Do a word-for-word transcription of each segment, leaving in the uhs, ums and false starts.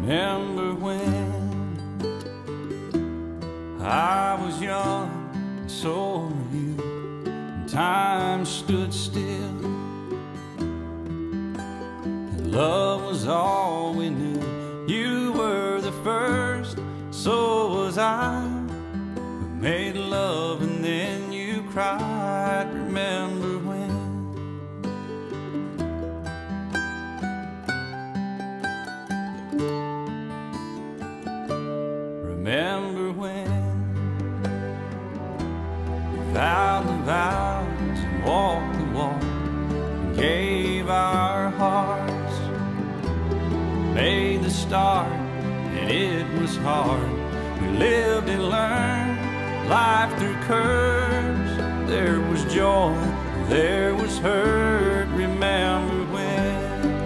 Remember when I was young and so were you, and time stood still, and love was all we knew. You were the first, so was I. We made love and then you cried. Remember when? Remember when we vowed the vows and walked the walk and gave our hearts, made the start, and it was hard. We lived and learned life through curves. There was joy, there was hurt. Remember when?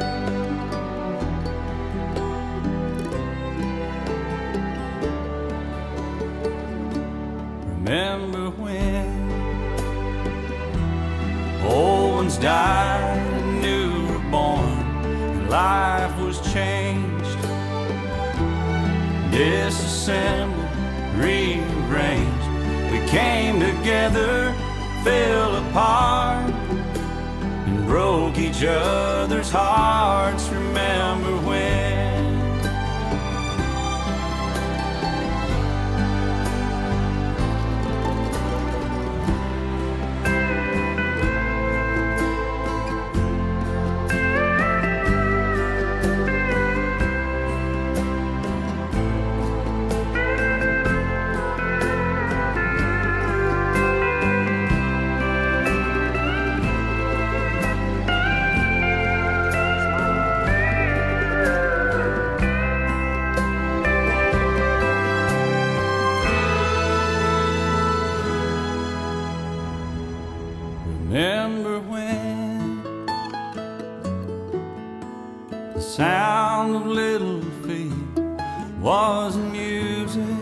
Remember when old ones died and new were born, and life was changed, disassembled, rearranged. We came together, fell apart, and broke each other's hearts. Remember when? Remember when the sound of little feet was music?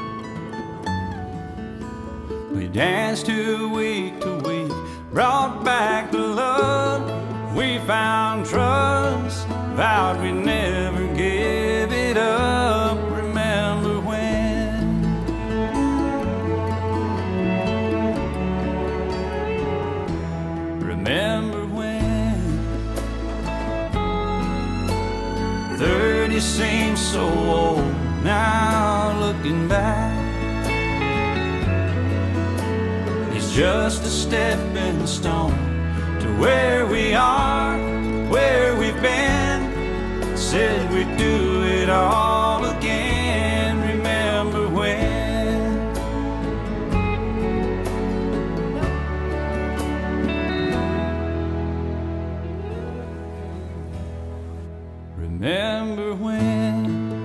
We danced to week to week, brought back the love. We found trust, vowed we'd never give it up. Remember when? Remember when thirty seems so old now, looking back. It's just a stepping stone to where we are, where we've been. Said we'd do it all again. Remember when? Remember when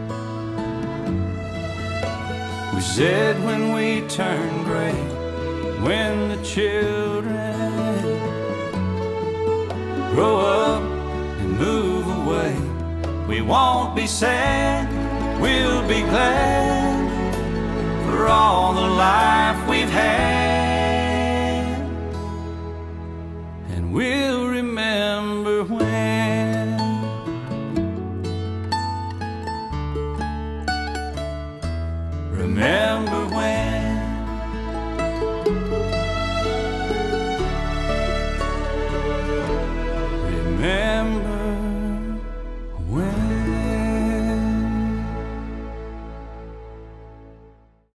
we said when we turn gray, when the children grow up and move away, we won't be sad, we'll be glad for all the life we've had, and we'll remember when. Remember when